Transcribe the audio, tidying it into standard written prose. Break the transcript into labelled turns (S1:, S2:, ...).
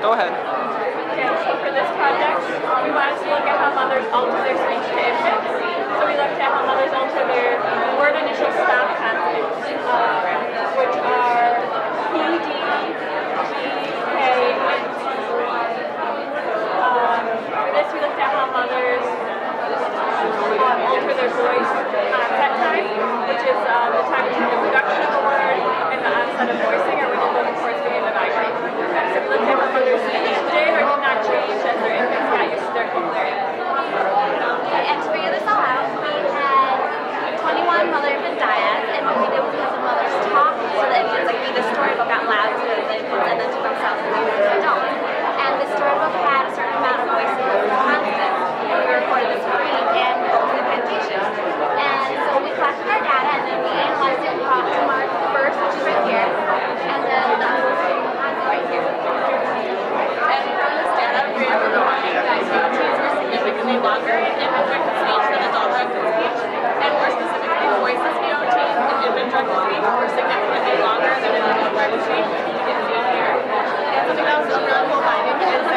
S1: Go ahead.
S2: Okay, so for this project, we wanted to look at how mothers alter their speech to infants. So we looked at how mothers alter their word initial stop consonants, which are P, D, G, K, and T. For this, we looked at how mothers alter their voice onset time, which is the time between the production of a word and the onset of voicing, or when the vocal cords begin to vibrate. So we looked at how mothers' speech did or did not change as their infants got used to their vocabulary.
S3: And to figure this all out, we had 21 mother-infant dyads, and what we did was have the mothers talk so the infants, like read the storybook out loud to the infants and then to themselves and then to adults. And the storybook had a certain amount of voices and consonants, and we recorded the screen and implantation. And so we collected our data, and then we analyzed it and brought to mark first, which is right here, and then right here.
S4: And from this data, we were able to find that EOTs were significantly longer in infant-directed speech than adult-directed speech, and more specifically, voices EOTs in infant-directed speech were significantly longer than in adult-directed speech, which you can see here. And something that was a really cool finding is